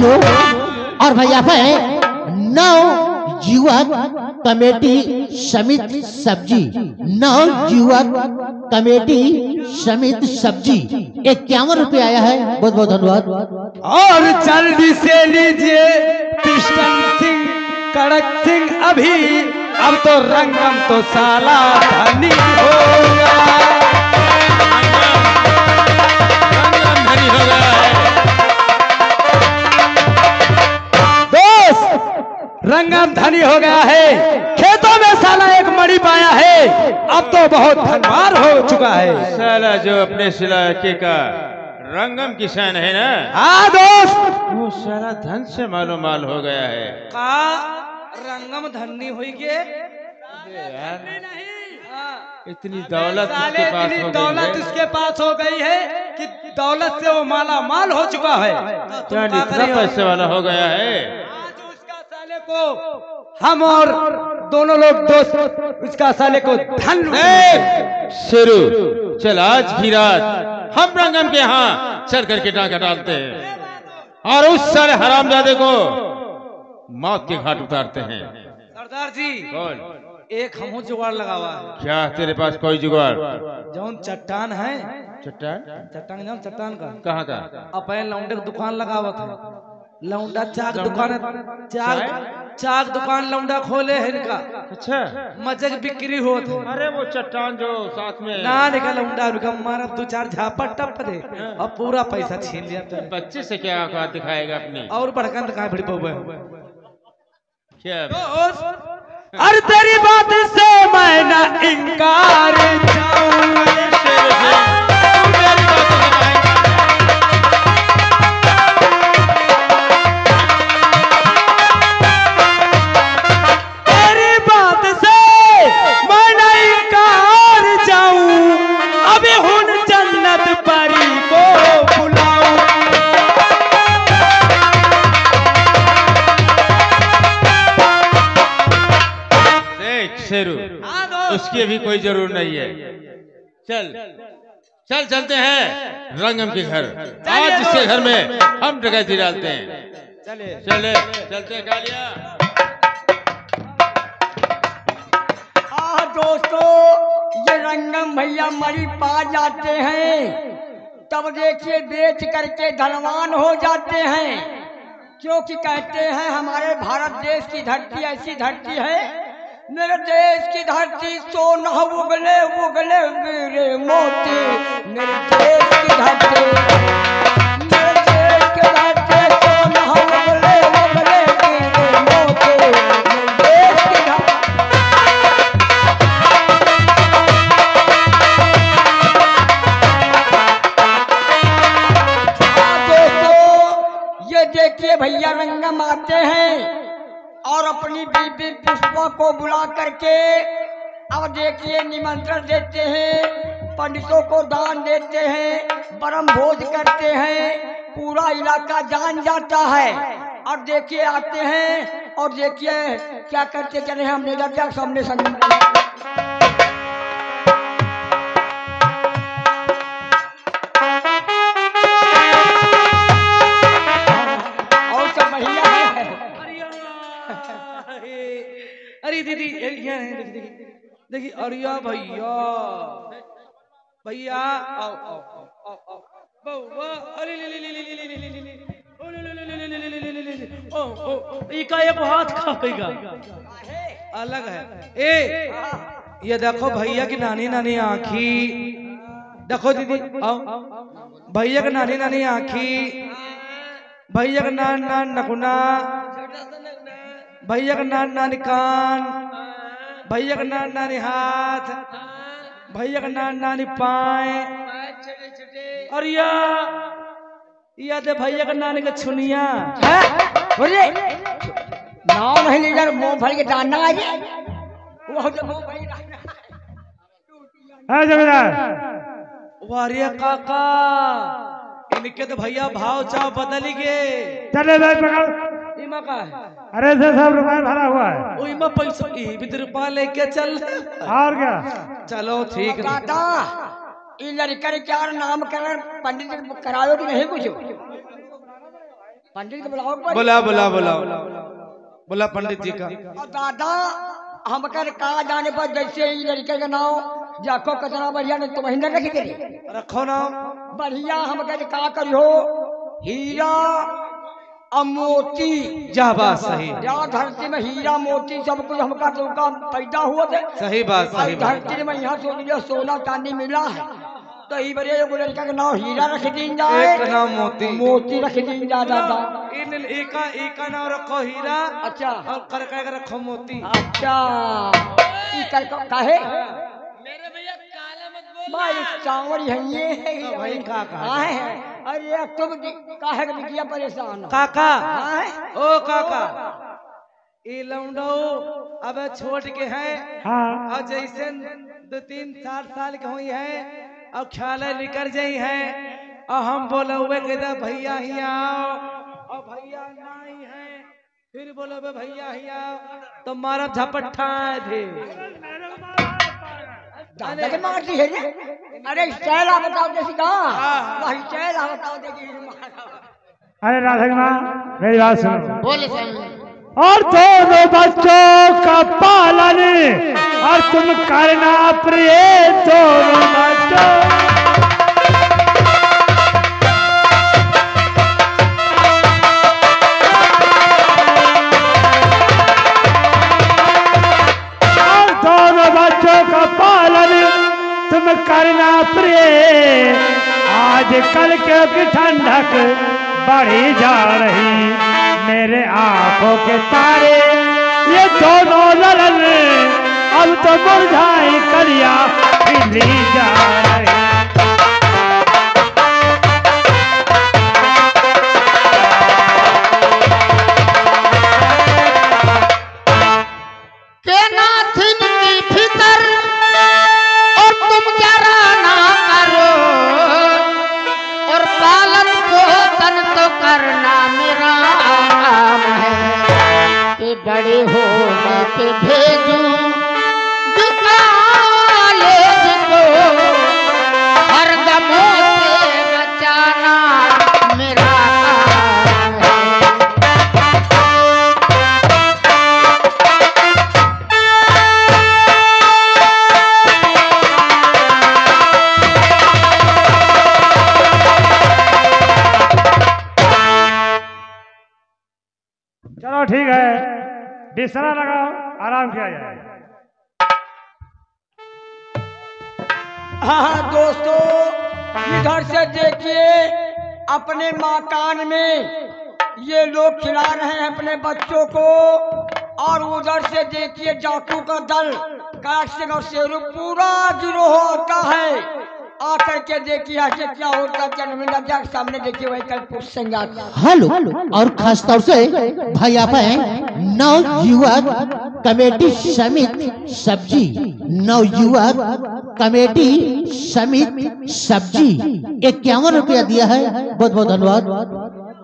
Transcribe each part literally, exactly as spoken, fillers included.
लो। और भैया पे नौ युवक कमेटी समिति सब्जी, नौ युवक कमेटी समिति सब्जी इक्यावन रुपये आया है। बहुत बहुत धन्यवाद। और जल्दी से लीजिए कृष्ण सिंह कड़क सिंह अभी, अब तो रंगम तो साला धनी होगा, रंगम धनी हो गया है। दोस्त रंगम धनी हो गया है, खेतों में साला एक मणि पाया है, अब तो बहुत धनवान हो चुका है। साला जो अपने इलाके का रंगम किसान है ना, हाँ दोस्त, वो साला धन से मालो माल हो गया है। का रंगम धनी हुई के इतनी दौलत साले उसके पास इतनी हो गई दौलत है। उसके पास हो गई है कि दौलत से वो माला माल हो चुका है। क्या इतना पैसे वाला हो गया है। आज उसका साले को हम और दोनों लोग दोस्त उसका साले को धन शेरू चल, आज की रात हम रंगम के यहाँ चल करके डाका डालते हैं और उस साले हरामजादे को मौत के घाट उतारते हैं। सरदार जी कौन? एक हमू जुगाड़ लगा हुआ है। क्या तेरे पास कोई जुगाड़? जौन चट्टान है, चट्टान? चट्टान जान चट्टान का कहाँ का? अपन लौंडे की दुकान लगा हुआ था। लौंडा चाक दुकान, चाक चाक दुकान लौंडा खोले है इनका। अच्छा, मजे की बिक्री होत है। अरे वो चट्टान जो साथ में ना निकल लौंडा उनका मारा दो चार झापा टप दे और पूरा पैसा छीन लिया। तो बच्चे से क्या औकात दिखाएगा अपनी? और भड़कन कहाँ भिड़ पौवे क्या अरे तेरी बात से मैं ना इनकार जाऊं, तेरी बात से मैं ना इनकार जाऊं, अभी हुन जन्नत परी को बुलाऊं। शेरू, उसकी अभी कोई जरूर नहीं है। चल चल चलते हैं रंगम के घर। आज इसके घर में हम डकैती डालते हैं। चले चले चलते हैं कालिया। हाँ दोस्तों, ये रंगम भैया मरी पा जाते हैं, तब देखिए बेच करके धनवान हो जाते हैं, क्योंकि कहते हैं हमारे भारत देश की धरती ऐसी धरती है, मेरे देश की धरती सोना उगले उगले मेरे मोती, मेरे देश की धरती, मेरे देश की धरती सोना उगले उगले मेरे मोती, मेरे देश की धरती। दोस्तों ये देखिए भैया रंगम आते हैं और अपनी बीबी पुष्पा को बुला करके अब देखिए निमंत्रण देते हैं, पंडितों को दान देते हैं, परम भोज करते हैं, पूरा इलाका जान जाता है। और देखिए आते हैं और देखिए क्या करते चले हम ले जाते सामने सामने और सब बढ़िया है। अरे दीदी देखिए, अरिया भैया भैया आओ आओ आओ आओ बउवा, अरे ले ले ले ले ले ले ले ले ले ओ ले ले ले ले ले ले ले ले ले ओ ओ इका एक हाथ खाएगा अलग है। ए ये देखो भैया की नानी नानी आँखी, देखो दीदी आओ, भैया की नानी नानी आँखी, भैया का नान नान नकुना, भैया का नान नानी कान, भैया का नान नानी हाथ, भैया का नान नानी पाए, और या या दे भैया का नानी का छुनिया। बोलिए नाव नहीं ले जा, मूंगफली के दाना आ जाए वो जो मूंगफली के दाना। हाँ जमींदार, वारिया काका इनके तो भैया भाव चाव बदल गए। चले भाई पकड़। इमा का है, अरे से सब रुपए भरा हुआ है। ओ इमा पैसा ई भी रुपया लेके चल। और क्या? चलो ठीक है। दादा ये लड़का क्या नामकरण पंडित करायो कि नहीं कुछ? पंडित को बुलाओ पर। बोला बोला बोला बोला पंडित जी का। और दादा हम कर कहा जाने पर जैसे ही लड़के का नाम जाको कचरा बढ़िया ने तो महीना रख दे रखो ना बढ़िया। हम कर कहा करियो हीरा और मोती जा बात सही या धरती में हीरा मोती सब कुछ हमका तो का पैदा हुआ थे। सही बात सही बात। धरती में यहाँ से सोना चांदी मिला है तो ई बड़े एगो लड़का का नाम हीरा रख दीन जाए एक नाम मोती मोती रख दीन जा दादा। इन एका एका नाम रखो हीरा अच्छा और कर कर रखो मोती। अच्छा ई कर काहे मेरे भैया काला मत बोल भाई चावल है ये तो भाई का कहा है। अरे तुम काहे के बिटिया परेशान हो काका हाँ? ओ काका ये लौंडो अब छोट के हैं हाँ। और जैसे दो तीन चार साल के हुई है और ख्याल निकल जाई है और हम बोले हुए कहते भैया ही आओ और भैया नहीं है फिर बोले बे भैया ही आओ तो मारा झपट्टा थे दादा के मारती है रे। अरे स्टाइल आ बताओ जैसी कहा वही स्टाइल आ बताओ देखी। अरे राधा माँ मेरी बात सुनो। बोले स्वामी। और दोनों बच्चों का पालन और तुम करना प्रिय दोनों बच्चों। और दोनों बच्चों का पालन तुम करना प्रिय। आजकल क्योंकि ठंडक बढ़ी जा रही मेरे आंखों के तारे ये दोनों ललन अब तो मुरझाई कलिया खिली जा रही। के नाथिन की फिकर और तुम जरा ना करो और पालन पोषण तो करना मेरा काम है कि बड़े होने के भेजूं कॉलेज को हर दमों से बचाना मेरा काम है। चलो ठीक है बिस्तरा लगाओ आराम किया जाए। हाँ दोस्तों इधर से देखिए अपने मकान में ये लोग खिला रहे हैं अपने बच्चों को और उधर से देखिए जाकू का दल काट सिंह और शेरू पूरा गिरोह होता है। आकर के देखिए आगे क्या होता है जन्म के सामने देखिए वही कल पुरुष आता है। हेलो और खास तौर से भाई आप हैं नवयुवक कमेटी समिति सब्जी नवयुवक कमेटी समिति सब्जी इक्यावन रुपया दिया है। बहुत बहुत धन्यवाद।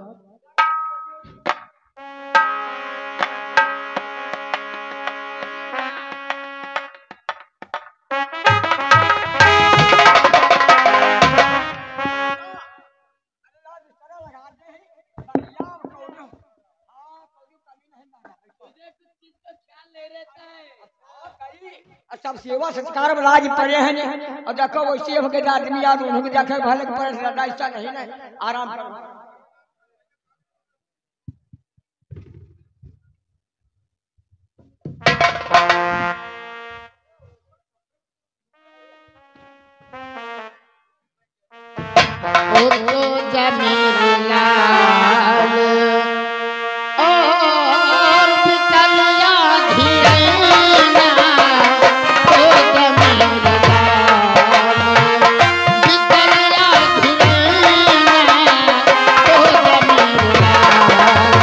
सब सेवा संस्कार में राज पड़े हैं और देखो वैसे होके आदमी याद उन्होंने देखे भले पर ऐसा नहीं ना आराम करो। ओ तो जमीन लाल और पितलिया धीरेना ओ जमीन लाल पितलिया धीरेना ओ जमीन लाल।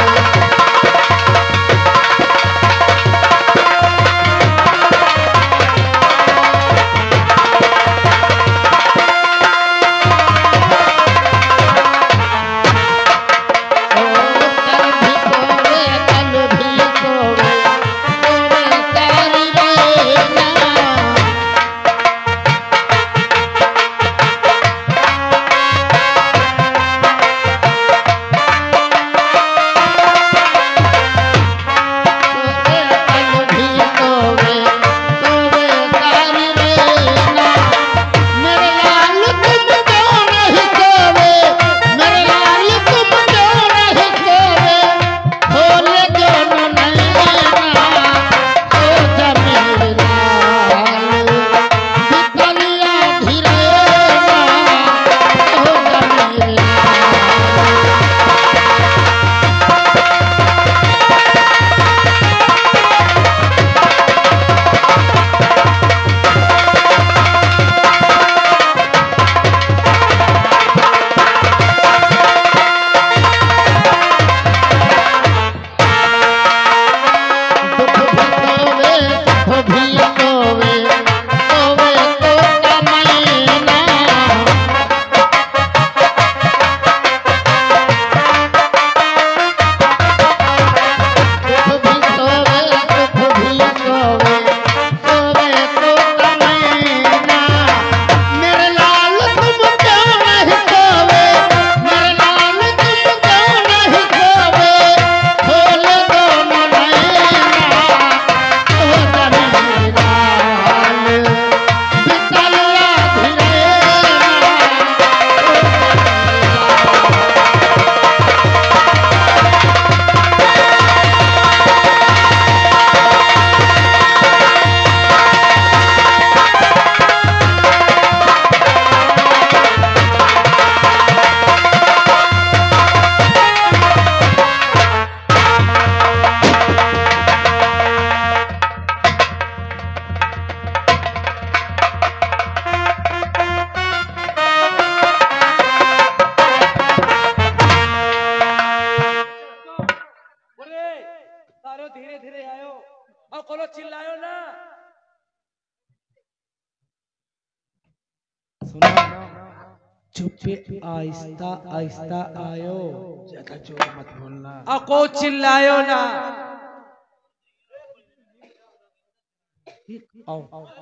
सुना, चुप्पे आहिस्ता आहिस्ता आयो, ज्यादा जोर मत बोलना। अको चिल्लायो ना। आओ, आओ, आओ।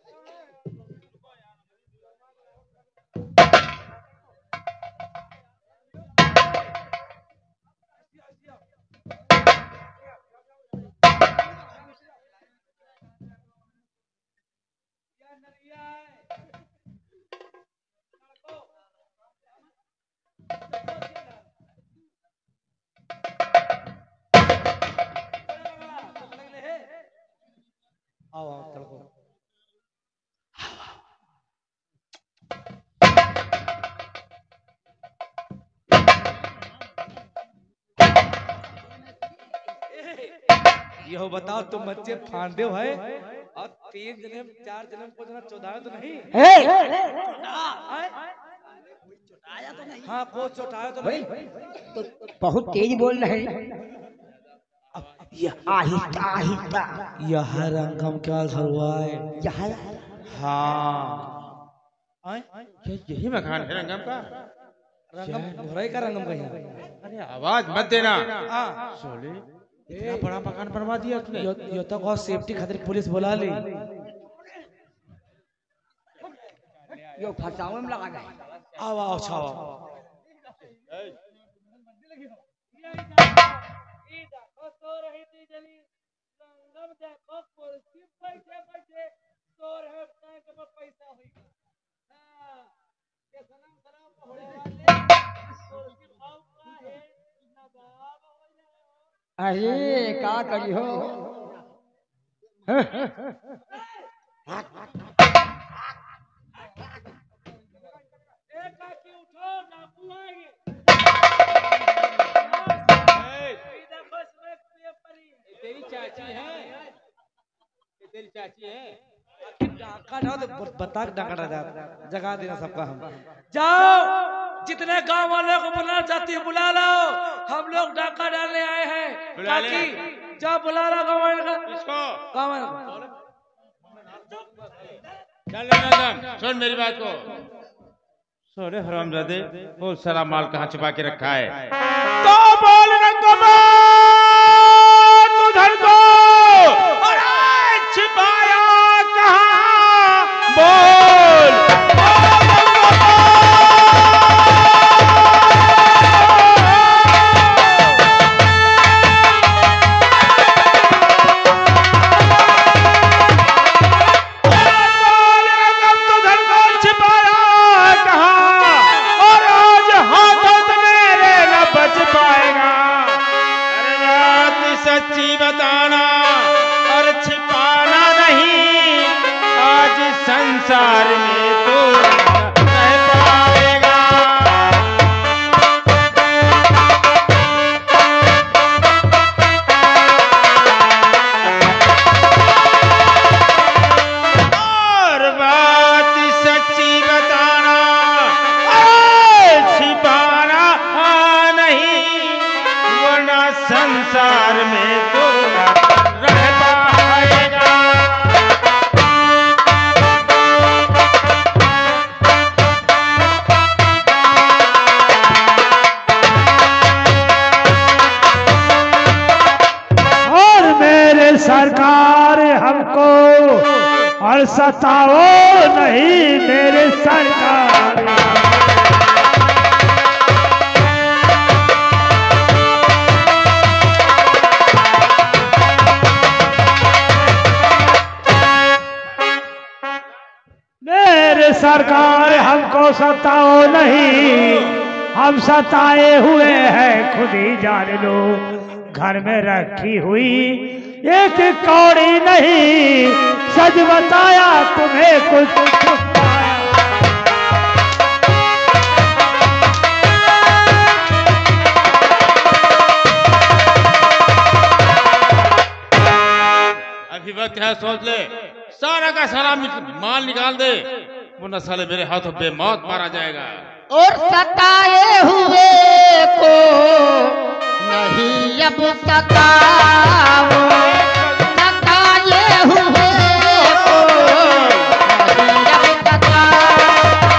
आओ आओ तड़को। यो बताओ तुम बच्चे फांदे हो है और तीन जन्म चार जन्म को जना चौदाया तो नहीं? हाँ को चौटाया तो नहीं। तो बहुत तेज बोल रहे हैं। आहिस्ता आहिस्ता। यह रंगम क्या हुआ है? यह हाँ क्या यही मकान है रंगम का? रंगम घोड़े का रंगम कहीं। अरे आवाज मत देना। हाँ सोले इतना बड़ा मकान बनवा दिया उसने। यो, यो तो बहुत सेफ्टी खातिर पुलिस बुला ली। यो फसावे में लगा गए। आओ आओ छाओ। अरे का करी हो? तेरी चाची है, तेरी चाची है। डाका डाल तो बता के डाका डाल जगा देना सबका। हम जाओ जितने गांव वालों को बुलाना चाहती है बुला लो, हम लोग डाका डालने आए हैं। बुला ले। ताकि जाओ बुला लो गांव वालों को। इसको गांव वालों को। चल रंगम सुन मेरी बात को। सोरे हरामजादे वो सारा माल कहाँ छुपा के रखा है? तो बोल रंगम तू धन को छिपाया कहाँ? बोल सच्ची बताना और छिपाना नहीं, आज संसार में तो रह पाएगा। और बात सच्ची बताना और छिपाना नहीं, वरना संसार में तो रह पाएगा। और मेरे सरकार हमको और सताओ नहीं मेरे सरकार। मेरे सरकार हमको सताओ नहीं, हम सताए हुए हैं खुद ही जान लो। घर में रखी हुई एक कौड़ी नहीं, सच बताया तुम्हें कुछ छुपाया। अभी वक्त है सोच ले, सारा का सारा माल निकाल दे, वरना साले मेरे हाथों पे मौत मारा जाएगा। और सताए हुए को नहीं अब सताओ, सताए हुए को नहीं अब सताओ।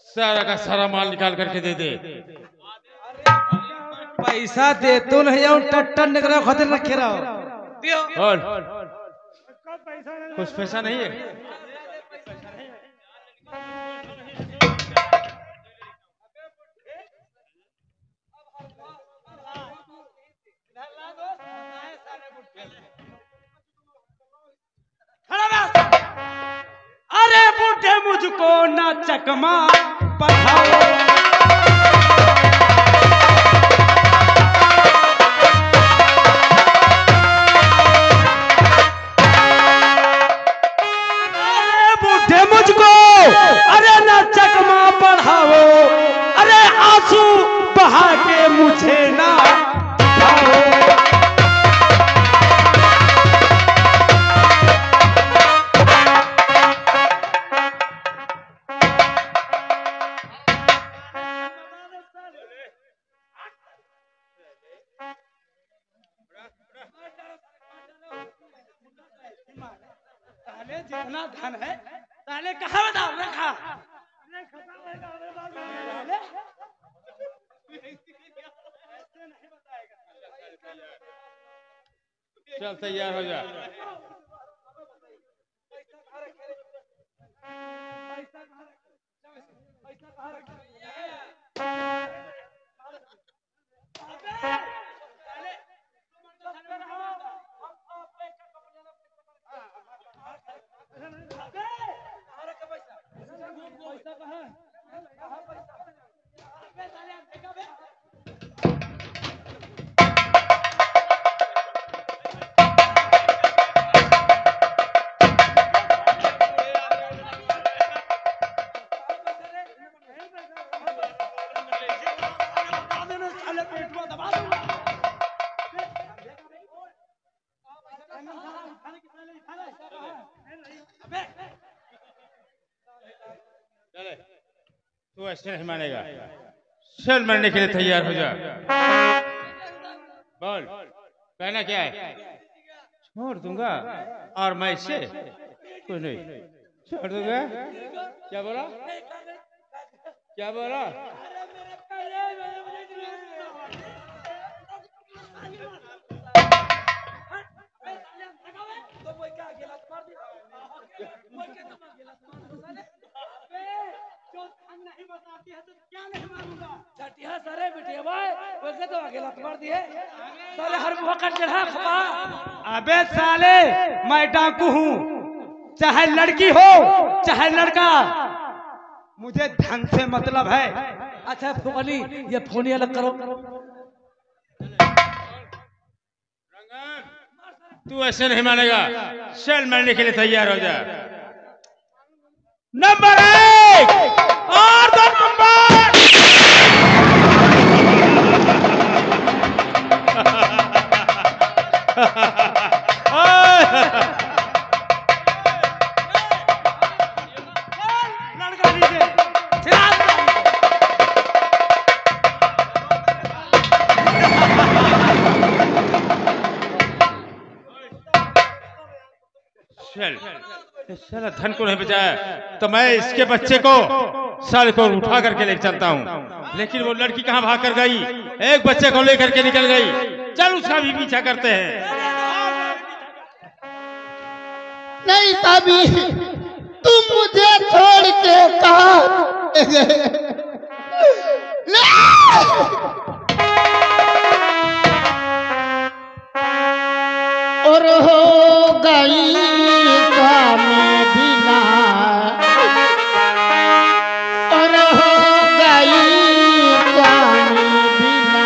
सारा का सारा माल निकाल करके दे दे। पैसा दे तो नहीं और टट्टन निकला खातिर रखे रहो। और कुछ पैसा नहीं है। अरे बूढ़े मुझको ना चकमा पढ़ाओ, अरे बूढ़े मुझको अरे ना चकमा पढ़ाओ, अरे आंसू बहा के मुझे ना दिखाओ। जितना धन है ताले कहाँ बता रखा। चल तैयार हो जा। तू ऐसे नहीं मानेगा। चल मरने के लिए तैयार हो जा। बोल कहना क्या है? छोड़ दूंगा और मैं इससे कुछ नहीं छोड़ दूंगा। क्या बोला? क्या बोला? नहीं बताती है तो क्या नहीं मारूंगा। चटिया सारे बिटिया भाई वैसे तो अकेला मार दिए साले हर वक्त चढ़ा खपा। अबे साले मैं डाकू हूँ, चाहे लड़की हो चाहे लड़का, मुझे धन से मतलब है। अच्छा फुकली ये फोन अलग करो। तू ऐसे नहीं मानेगा। चल मरने के लिए तैयार हो जा। नंबर एक और दो नंबर। लड़का नीचे चल साला धन को नहीं बचाया तो मैं इसके बच्चे को साल को उठा करके लेकर चलता हूँ। लेकिन वो लड़की कहाँ भाग कर गई? एक बच्चे को लेकर के निकल गई। चल उसका भी पीछा करते हैं। नहीं साबी तुम मुझे छोड़ के कहा और हो गई में बिना और हो गई में बिना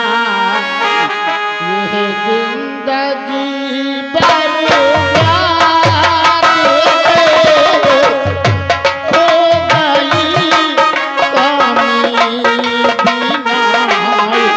ये जिंदगी बर्बाद हो गई में बिना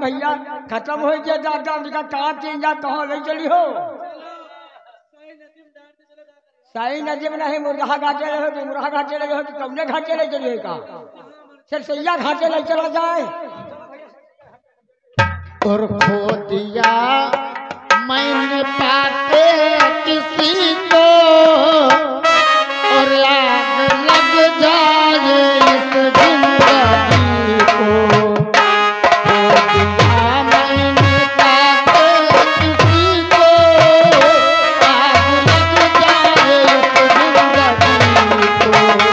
भैया खत्म हो गया दादा जी का कहाँ चीन जा कहाँ नहीं चली हो साई नदी में नहीं मुरहा घाटे रहे हो मुरहा घाटे रहे हो तो कमने घाटे नहीं चलिए का सिर सैया घाटे नहीं चला जाए और खो दिया मैंने पाते किसी को और आग लग जाए इस जिंदगी को खो दिया मैंने पाते किसी को आग लग जाए इस जिंदगी को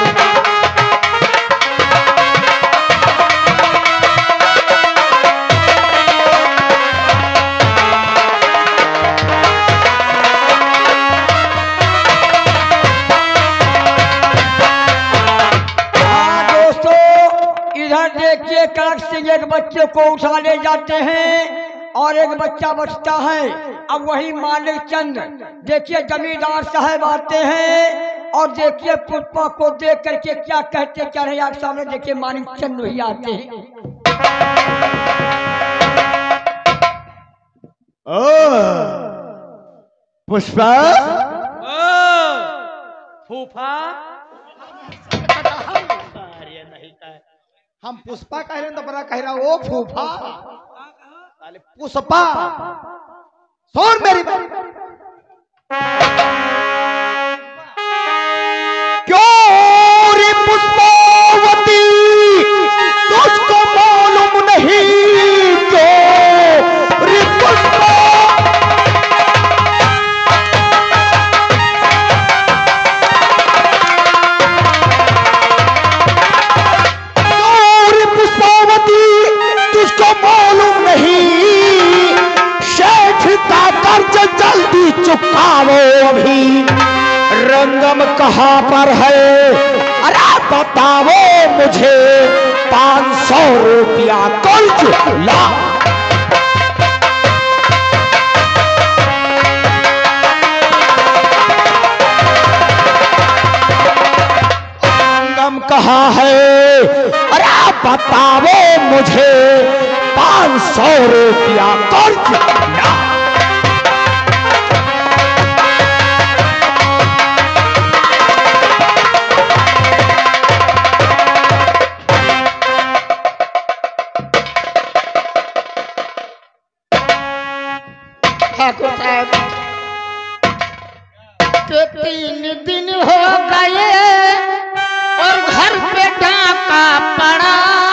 देखिए काट सिंह एक बच्चे को उठा ले जाते हैं और एक बच्चा बचता है। अब वही मालिक चंद देखिए जमींदार साहब आते हैं और देखिए पुष्पा को देख करके क्या कहते क्या रहे आप सामने देखिए मालिक चंद वही आते हैं। पुष्पा फूफा हम पुष्पा कह रहे हैं तो बड़ा कह रहा ओ फूफा साले पुष्पा सुन मेरी बात क्यों रे पुष्पावती तुझको मालूम नहीं क्यों रे पुष्पा मालूम नहीं शेठ का कर्ज जल्दी चुकाओ अभी रंगम कहाँ पर है अरे बताओ मुझे पाँच सौ रुपया कर्ज ला रंगम कहाँ है अरे बताओ मुझे पाँच सौ रुपया कर्ज ना ठाकुर साहब के तीन दिन हो गए और घर पे डाका पड़ा